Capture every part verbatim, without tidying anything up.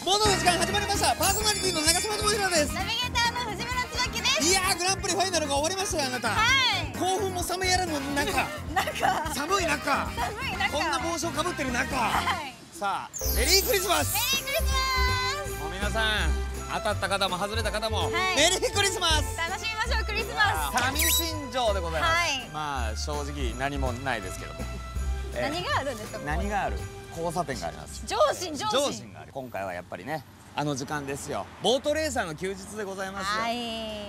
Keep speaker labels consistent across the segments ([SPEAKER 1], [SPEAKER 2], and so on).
[SPEAKER 1] ボードの時間始まりました。パーソナリティの長嶋智弘です。
[SPEAKER 2] ナビゲーターの藤村つばきです。
[SPEAKER 1] いやー、グランプリファイナルが終わりましたよ、あなた。
[SPEAKER 2] はい。
[SPEAKER 1] 興奮も冷めやらぬ中、
[SPEAKER 2] 中
[SPEAKER 1] 寒い中、
[SPEAKER 2] 寒い中、
[SPEAKER 1] こんな帽子をかぶってる中、
[SPEAKER 2] はい、
[SPEAKER 1] さあメリークリスマス。
[SPEAKER 2] メリークリスマス。
[SPEAKER 1] もう皆さん、当たった方も外れた方も、はい、メリークリスマス。
[SPEAKER 2] 楽しみましょう、クリスマス。
[SPEAKER 1] 上新庄でございます。
[SPEAKER 2] はい、
[SPEAKER 1] まあ正直何もないですけども。
[SPEAKER 2] 何があるんですか。
[SPEAKER 1] 何がある？交差点があります。
[SPEAKER 2] 上心上
[SPEAKER 1] 心。上心がある。今回はやっぱりね、あの時間ですよ。ボートレーサーの休日でございますよ。はい、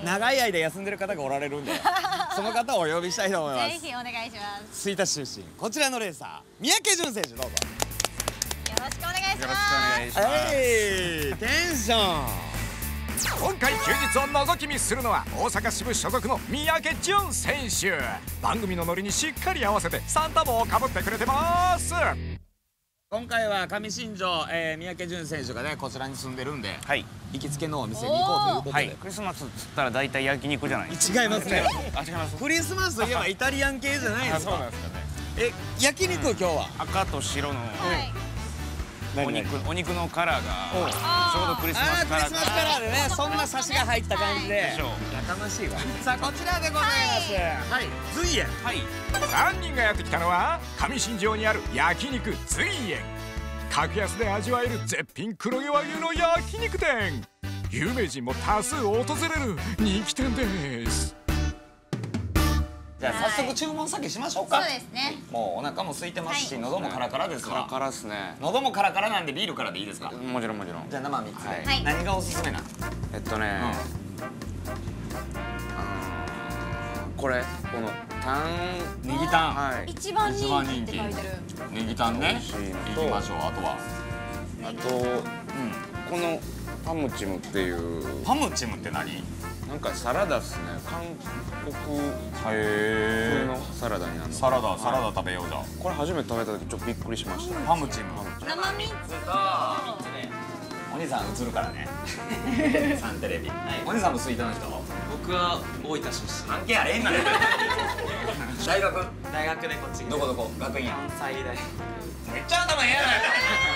[SPEAKER 1] 長い間休んでる方がおられるんで、その方をお呼びしたいと思います。
[SPEAKER 2] ぜひお願いします。
[SPEAKER 1] 吹田市出身、こちらのレーサー、三宅潤選手、どうぞ。よ
[SPEAKER 2] ろしくお願いします。
[SPEAKER 3] よろしくお願いします。
[SPEAKER 1] はい、テンション。
[SPEAKER 3] 今回休日を覗き見するのは大阪支部所属の三宅潤選手。番組のノリにしっかり合わせてサンタ帽をかぶってくれてます。
[SPEAKER 1] 今回は上新庄、えー、三宅潤選手がねこちらに住んでるんで、はい、行きつけのお店に行こうということで、はい、
[SPEAKER 3] クリスマスっつったら大体焼肉じゃない。
[SPEAKER 1] 違いますね。
[SPEAKER 3] あ、違います。
[SPEAKER 1] クリスマスといえばイタリアン系じゃないですか。
[SPEAKER 3] そうなんですかね。
[SPEAKER 1] え、焼肉、うん、今日は
[SPEAKER 3] 赤と白の、はい、お肉、お肉のカラーがちょうどクリスマスカラー。
[SPEAKER 1] クリスマスカラーでね、そんなサシが入った感じで。でしょう。やかましいわ。さあこちらでございます。はい。随園。
[SPEAKER 3] はい。三人がやってきたのは上新庄にある焼肉随園。格安で味わえる絶品黒毛和牛の焼肉店。有名人も多数訪れる人気店です。
[SPEAKER 1] じゃあ早速注文先しましょうか。
[SPEAKER 2] そうですね。
[SPEAKER 1] もうお腹も空いてますし、はい、喉もカラカラですわ。
[SPEAKER 3] カラカラですね。
[SPEAKER 1] 喉もカラカラなんでビールからでいいですか。
[SPEAKER 3] もちろんもちろん。
[SPEAKER 1] じゃあ生みっつで、
[SPEAKER 2] はい、
[SPEAKER 1] 何がおすすめなの。
[SPEAKER 3] えっとね、うん、これこのタン
[SPEAKER 1] ネギタン、
[SPEAKER 2] はい、一番人気って書いてる
[SPEAKER 1] ネギタンね。行きましょう。あとは
[SPEAKER 3] あと、うん、このパムチムっていう。
[SPEAKER 1] パムチムって何？
[SPEAKER 3] なんかサラダっすね。韓国風のサラダになるの。
[SPEAKER 1] サラダ、サラダ食べようじゃ。
[SPEAKER 3] これ初めて食べた時ちょっとびっくりしました。
[SPEAKER 1] パムチム。
[SPEAKER 2] 生ミンチと
[SPEAKER 1] お兄さん映るからね。サンテレビ。お兄さんも吹田の人？
[SPEAKER 4] 僕は大分出身。
[SPEAKER 1] 関係あれへんがね。大学？
[SPEAKER 4] 大学でこっち。
[SPEAKER 1] どこどこ？学院？
[SPEAKER 4] 関西大。
[SPEAKER 1] めっちゃ頭ええやないか。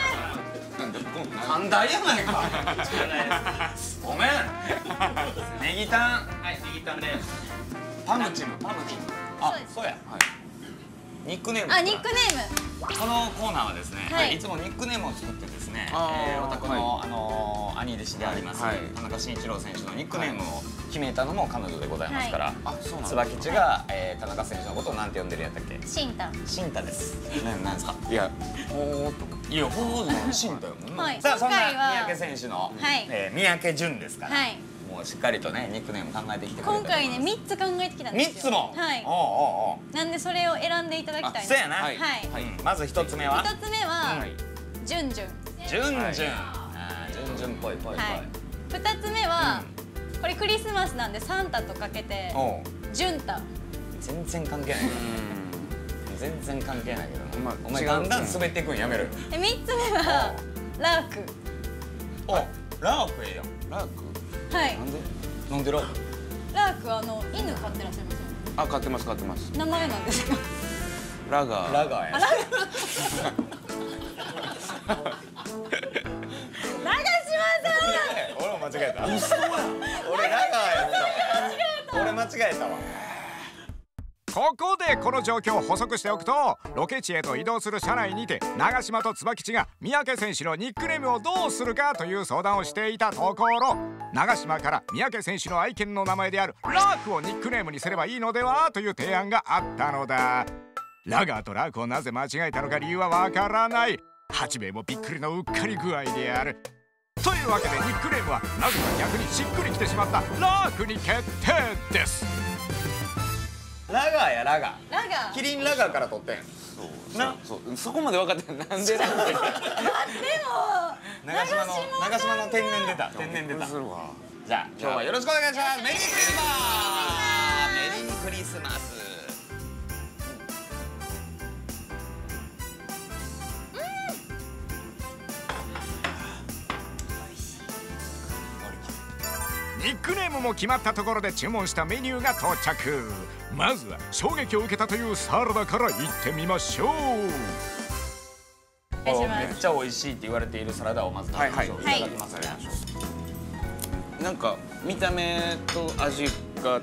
[SPEAKER 1] 寛大やないか。ごめん。ネギタン。
[SPEAKER 4] はい、ネギタンで。
[SPEAKER 1] パムチム。パムチム。あ、そうや。ニックネーム。
[SPEAKER 2] あ、ニックネーム。
[SPEAKER 1] このコーナーはですね、いつもニックネームを作ってですね、お宅のあの兄弟子であります田中慎一郎選手のニックネームを決めたのも彼女でございますから、つばきちが田中選手のことをなんて呼んでるやったっけ？
[SPEAKER 2] シンタ。
[SPEAKER 1] シンタです。なんですか？
[SPEAKER 3] いや、ほーとか。
[SPEAKER 1] いや、ほーじゃない、シンタよ。さあ、そんな三宅選手の三宅潤ですから。もうしっかりとね、ニックネーム考えてきてくれて。
[SPEAKER 2] 今回ね、みっつ考えてきたんですよ。
[SPEAKER 1] みっつも。
[SPEAKER 2] はい。
[SPEAKER 1] おうおうおう。
[SPEAKER 2] なんでそれを選んでいただきたい。
[SPEAKER 1] そうやな。
[SPEAKER 2] はい。
[SPEAKER 1] まず一つ目は。
[SPEAKER 2] 一つ目は。ジュンジュン。
[SPEAKER 1] ジュンジュン。ああ、ジュンジュンっぽいぽいぽい。
[SPEAKER 2] 二つ目は。これクリスマスなんで、サンタとかけて。ジュンタ。
[SPEAKER 1] 全然関係ない。全然関係ないけど。お前だんだん滑っていくんやめる。
[SPEAKER 2] で、三つ目は。ラーク。
[SPEAKER 1] お、ラークええやん。ラーク。
[SPEAKER 2] はい。
[SPEAKER 1] なんで？なんでラーク？
[SPEAKER 2] ラークあの犬飼ってらっしゃいますよね。
[SPEAKER 3] あ、飼ってます飼ってます。
[SPEAKER 2] 名前なんですか？
[SPEAKER 3] ラガー。
[SPEAKER 1] ラガーや。
[SPEAKER 2] 長島さん。
[SPEAKER 1] 俺も間違えた。俺ラガーやった。俺間違えたわ。
[SPEAKER 3] ここでこの状況を補足しておくと、ロケ地へと移動する車内にて長嶋と椿地が三宅選手のニックネームをどうするかという相談をしていたところ、長嶋から三宅選手の愛犬の名前であるラークをニックネームにすればいいのではという提案があったのだ。ラガーとラークをなぜ間違えたのか理由はわからない。八兵衛もびっくりのうっかり具合である。というわけでニックネームはなぜか逆にしっくりきてしまったラークに決定です。
[SPEAKER 1] ラガーやラガー。
[SPEAKER 2] ラガー。
[SPEAKER 1] キリンラガーから取ってん。
[SPEAKER 3] そうな、そう、そこまで分かってなんでなんで。
[SPEAKER 2] でも
[SPEAKER 1] 長島の長島の天然出た。天然出た。じゃあ今日はよろしくお願いします。メリークリスマス。メリークリスマス。
[SPEAKER 3] ニックネームも決まったところで注文したメニューが到着。まずは衝撃を受けたというサラダからいってみましょう。
[SPEAKER 1] めっちゃ美味しいって言われているサラダをまず食べましょう。いただきますね。
[SPEAKER 5] なんか見た目と味が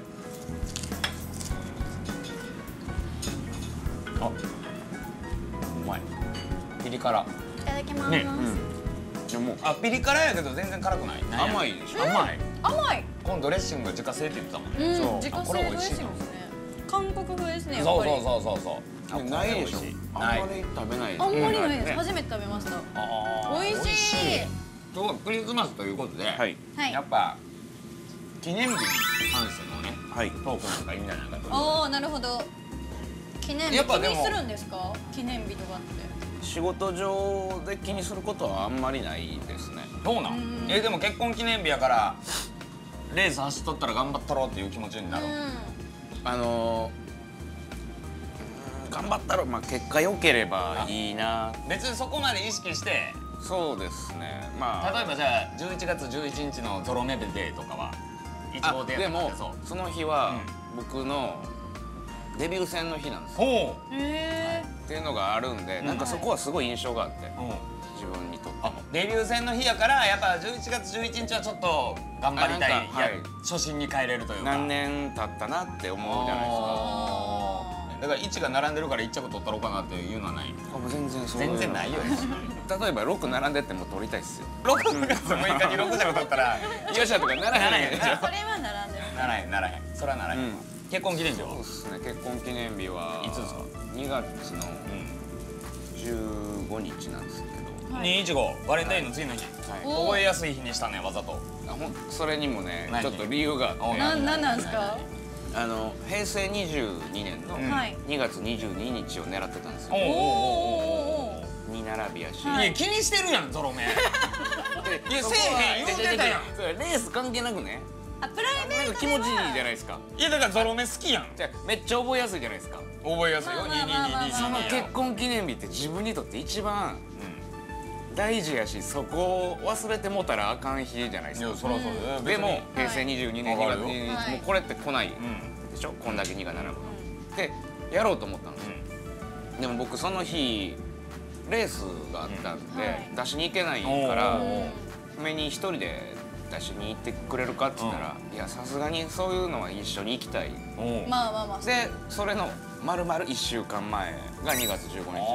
[SPEAKER 1] あ、うまい。ピリ辛。
[SPEAKER 2] いただきます。
[SPEAKER 1] ね、
[SPEAKER 5] でも
[SPEAKER 1] あ、ピリ辛やけど全然辛くない。
[SPEAKER 5] 甘いでしょ。
[SPEAKER 1] 甘い。
[SPEAKER 2] 甘い。
[SPEAKER 1] このドレッシングが自家製って言ってたもん。
[SPEAKER 2] うん、
[SPEAKER 1] そう。
[SPEAKER 2] 自家製
[SPEAKER 1] これ美味しいの。
[SPEAKER 2] 韓国風ですね。
[SPEAKER 1] そうそうそうそうそう。
[SPEAKER 5] ないでしょ。あんまり食べない。
[SPEAKER 2] あんまりないです。初めて食べました。美味しい。
[SPEAKER 1] 今日はクリスマスということで、
[SPEAKER 5] はい、
[SPEAKER 1] やっぱ記念日に関してのね、はい、トークなんかいいんじゃないかと。
[SPEAKER 2] おお、なるほど。記念日気にするんですか？記念日とかって。
[SPEAKER 5] 仕事上で気にすることはあんまりないですね。
[SPEAKER 1] どうなん？え、でも結婚記念日やからレース走っとったら頑張ったろうっていう気持ちになる。
[SPEAKER 5] あのー、頑張ったろう、まあ結果良ければいいな。
[SPEAKER 1] 別にそこまで意識して。
[SPEAKER 5] そうですね。まあ
[SPEAKER 1] 例えばじゃあじゅういちがつじゅういちにちのゾロ目デーとかはいち号でやったん
[SPEAKER 5] でもその日は僕のデビュー戦の日なんですよ。
[SPEAKER 1] ほう。
[SPEAKER 5] へえ。っていうのがあるんで、なんかそこはすごい印象があって、自分にとって。
[SPEAKER 1] デビュー戦の日やからやっぱじゅういちがつじゅういちにちはちょっと頑張りたい。初心に帰れるというか。
[SPEAKER 5] 何年経ったなって思うじゃないですか。
[SPEAKER 1] だからいちが並んでるからいっ着取ったろうかなっていうのはない。
[SPEAKER 5] 全然そう
[SPEAKER 1] 全然ないよ。
[SPEAKER 5] 例えばろく並んでっても取りたいっすよ。
[SPEAKER 1] ろくがつむいかにろく着取ったらよ
[SPEAKER 5] っしゃとかならへん。
[SPEAKER 2] それは並んでる。
[SPEAKER 1] ならへんならへん。それはならへん。結婚記念日は？
[SPEAKER 5] そうですね。結婚記念日はいつですか？にがつのじゅうごにちなんですけど。
[SPEAKER 1] にじゅうごバレンタインの次の日。覚えやすい日にしたねわざと。
[SPEAKER 5] それにもねちょっと理由があって。
[SPEAKER 2] なんなんなんですか？
[SPEAKER 5] あの平成にじゅうにねんのにがつにじゅうににちを狙ってたんですよ。に並びやし。
[SPEAKER 1] いや気にしてるやんゾロ目。いやせえへん言うてたやん。
[SPEAKER 5] レース関係なくね。
[SPEAKER 2] あ、プライベートでは
[SPEAKER 5] 気持ちいいじゃないですか。
[SPEAKER 1] いやだからゾロ目好きやん。
[SPEAKER 5] じゃめっちゃ覚えやすいじゃないですか。
[SPEAKER 1] 覚えやすいよ。にににに。
[SPEAKER 5] その結婚記念日って自分にとって一番大事やし、そこを忘れてもたらあかん日じゃないですか。
[SPEAKER 1] そろそろ。
[SPEAKER 5] でも平成にじゅうにねんにがつにじゅうににちもうこれって来ないでしょ。こんだけにが並ぶでやろうと思ったんですよ。でも僕その日レースがあったんで出しに行けないから目に一人で出しに行ってくれるかって言ったら、いやさすがにそういうのは一緒に行きたい。
[SPEAKER 2] まあまあまあ。
[SPEAKER 5] でそれの丸々いっしゅうかんまえがにがつじゅうごにちなんですけ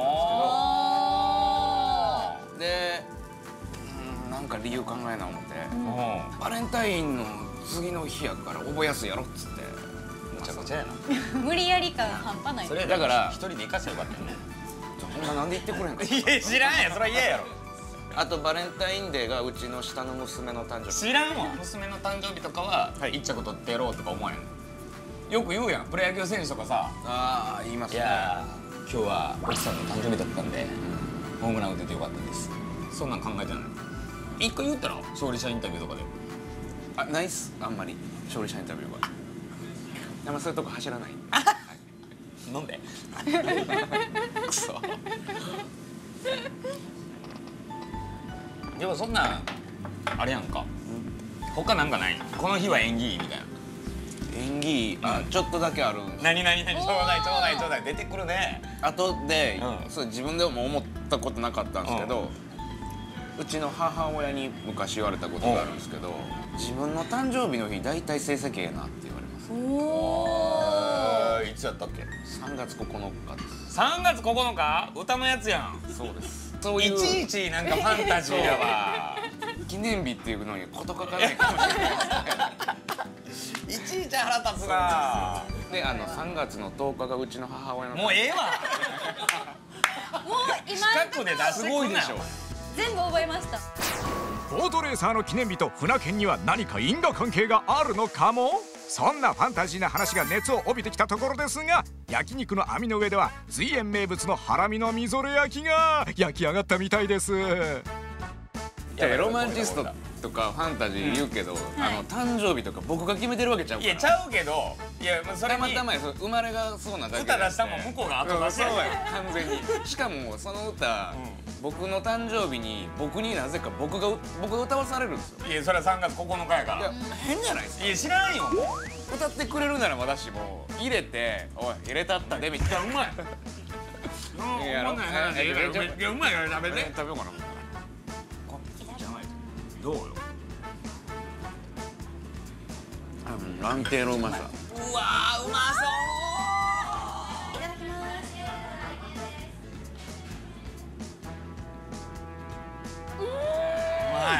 [SPEAKER 5] ど、でなんか理由考えな思ってバレンタインの次の日やから覚えやすいやろっつって。
[SPEAKER 1] めちゃくちゃや
[SPEAKER 2] な。無理やり感半端ない。
[SPEAKER 1] それだから一人で行かせばよかったよね。
[SPEAKER 5] ほんまなんで言ってくれんか。
[SPEAKER 1] いや知らんやん、それは嫌やろ。
[SPEAKER 5] あとバレンタインデーがうちの下の娘の誕生日。
[SPEAKER 1] 知らんわ。娘の誕生日とかは一着取ってやろうとか思わへん。よく言うやん、プロ野球選手とかさ。
[SPEAKER 5] ああ言いますね。
[SPEAKER 1] いや今日は奥さんの誕生日だったんでホームラン打ててよかったです。そんなん考えてない。一回言ったら勝利者インタビューとかで。
[SPEAKER 5] あ、ないっす。あんまり勝利者インタビューは。あんまそういうとこ走らない。
[SPEAKER 1] なんで？くそ。でもそんなんあれやんか。他なんかないの？この日は縁起いいみたいな。
[SPEAKER 5] 縁起あちょっとだけあるんです。
[SPEAKER 1] 何何何ちょうだいちょうだいちょうだい出てくるね。
[SPEAKER 5] 後でそう自分でも思ったことなかったんですけど、うちの母親に昔言われたことがあるんですけど、自分の誕生日の日大体成績ええなって言われます。
[SPEAKER 1] おお。いつやったっけ？
[SPEAKER 5] さんがつここのかです。
[SPEAKER 1] さんがつここのか？歌のやつやん。
[SPEAKER 5] そうです。
[SPEAKER 1] いちいちなんかファンタジーやわ。
[SPEAKER 5] 記念日っていうのに事欠かないかもしれない
[SPEAKER 1] ですね。いちいち腹立つな。
[SPEAKER 5] で、あのさんがつのとおかがうちの母親の。
[SPEAKER 1] もうええわ。
[SPEAKER 2] もう今
[SPEAKER 1] 近くで出して
[SPEAKER 5] すごいでしょ。
[SPEAKER 2] 全部覚えました。
[SPEAKER 3] ボートレーサーの記念日と船券には何か因果関係があるのかも。そんなファンタジーな話が熱を帯びてきたところですが、焼肉の網の上では随園名物のハラミのみぞれ焼きが焼き上がったみたいです。
[SPEAKER 5] ロマンチストとかファンタジー言うけど、うん、あの誕生日とか僕が決めてるわけちゃうから。
[SPEAKER 1] いやちゃうけど、いやそれ
[SPEAKER 5] たまたまや生まれがそうなだけで
[SPEAKER 1] 歌出したもん向こうが後出してる。
[SPEAKER 5] そうや完全に。しかもその歌、うん、僕の誕生日に僕になぜか僕が僕が歌わされるんですよ。
[SPEAKER 1] いやそれはさんがつここのかやから。いや
[SPEAKER 5] 変じゃないですか。
[SPEAKER 1] いや知らんよ。
[SPEAKER 5] 歌ってくれるなら私も入れて「おい入れたったで」みたいな。うまいいやろ。
[SPEAKER 1] うまいから食べて。
[SPEAKER 5] 食べようかな。
[SPEAKER 1] どうよ。
[SPEAKER 5] 安定のうまさ。
[SPEAKER 1] うわーうまそう。
[SPEAKER 2] いただきます。
[SPEAKER 1] うまい。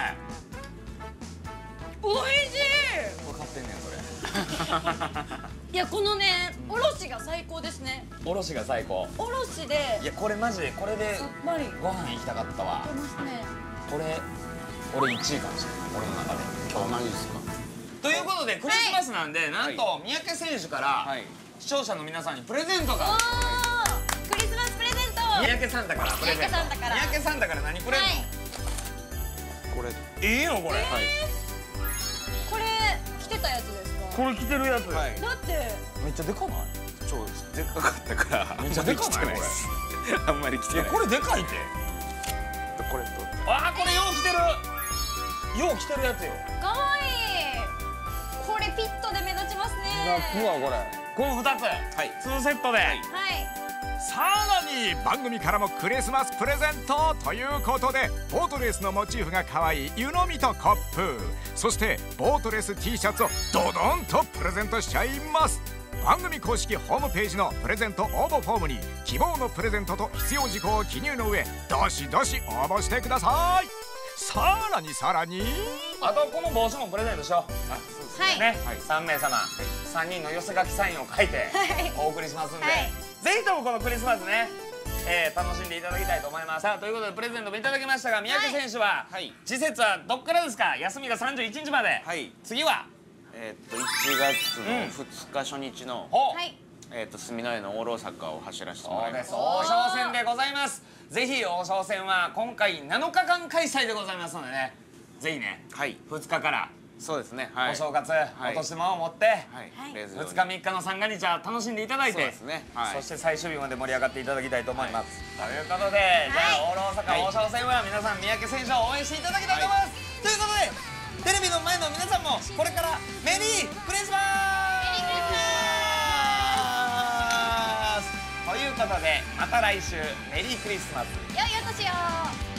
[SPEAKER 2] おいしい。
[SPEAKER 1] これ買ってんねんそれ。
[SPEAKER 2] いやこのねおろしが最高ですね。
[SPEAKER 1] おろしが最高。
[SPEAKER 2] おろしで。
[SPEAKER 1] いやこれマジでこれで
[SPEAKER 2] さっぱり。
[SPEAKER 1] ご飯行きたかったわ。
[SPEAKER 2] 食べますね。
[SPEAKER 1] これ俺いちいかもしれない。俺の中で。
[SPEAKER 5] 今日マジですか。
[SPEAKER 1] ということでクリスマスなんで、なんと三宅選手から視聴者の皆さんにプレゼントが。
[SPEAKER 2] おークリスマスプレゼント。
[SPEAKER 1] 三宅サンタからプレゼント。
[SPEAKER 2] 三宅サンタから。
[SPEAKER 1] 三宅サンタから何くれるの？
[SPEAKER 5] これ。
[SPEAKER 1] いいのこれ。
[SPEAKER 5] はい。
[SPEAKER 2] これ着てたやつですか？
[SPEAKER 1] これ着てるやつ。
[SPEAKER 5] はい。
[SPEAKER 2] だって
[SPEAKER 1] めっちゃでかない？
[SPEAKER 5] 超でっかかったから
[SPEAKER 1] めっちゃでかないこれ。
[SPEAKER 5] あんまり着てない。
[SPEAKER 1] これでかいって。
[SPEAKER 5] これと。
[SPEAKER 1] ああこれよう着てる。よう着てるやつよ。
[SPEAKER 2] かわいい。これピットで目立ちますね。
[SPEAKER 1] うわこれ。このふたつ。はい。ツーセットで。はい。
[SPEAKER 3] さらに番組からもクリスマスプレゼントということでボートレースのモチーフが可愛い湯飲みとコップ、そしてボートレース T シャツをドドンとプレゼントしちゃいます。番組公式ホームページのプレゼント応募フォームに希望のプレゼントと必要事項を記入の上どしどし応募してください。さらにさらに
[SPEAKER 1] あとこの帽子もプレゼントしよう。
[SPEAKER 2] はい
[SPEAKER 1] ね、さんめいさまさんにんの寄せ書きサインを書いてお送りしますんで、ぜひともこのクリスマスね、えー、楽しんでいただきたいと思います。さあということでプレゼントもいただきましたが、三宅選手は次節はどっからですか？休みがさんじゅういちにちまで。はい。次は
[SPEAKER 5] えっといちがつのふつか初日のえっと住之江の大阪を走らせてもらいます。
[SPEAKER 1] そうです。王将戦でございます。ぜひ王将戦は今回なのかかん開催でございますのでね、ぜひね、はい、ふつかから
[SPEAKER 5] そうですね、
[SPEAKER 1] お正月お年玉を持ってふつかみっかの三が日は楽しんでいただいて、そして最終日まで盛り上がっていただきたいと思います。ということでじゃあオール大阪王将戦は皆さん三宅選手を応援していただきたいと思います。ということでテレビの前の皆さんもこれからメリークリスマスということでまた来週メリークリスマス。
[SPEAKER 2] 良いお年を。